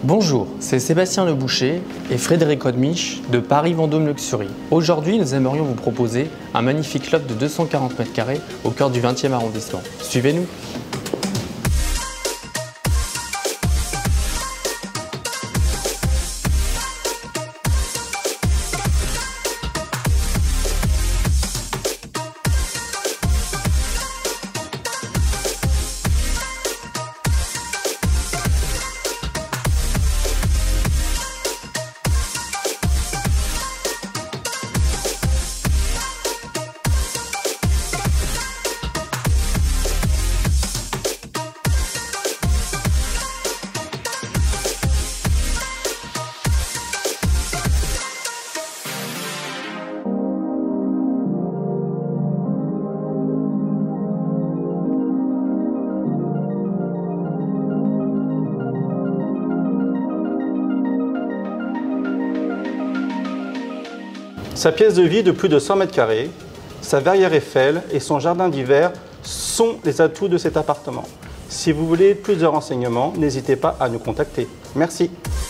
Bonjour, c'est Sébastien Le Boucher et Frédéric Odmich de Paris Vendôme Luxury. Aujourd'hui, nous aimerions vous proposer un magnifique loft de 240 m² au cœur du 20e arrondissement. Suivez-nous. Sa pièce de vie de plus de 100 m², sa verrière Eiffel et son jardin d'hiver sont les atouts de cet appartement. Si vous voulez plus de renseignements, n'hésitez pas à nous contacter. Merci.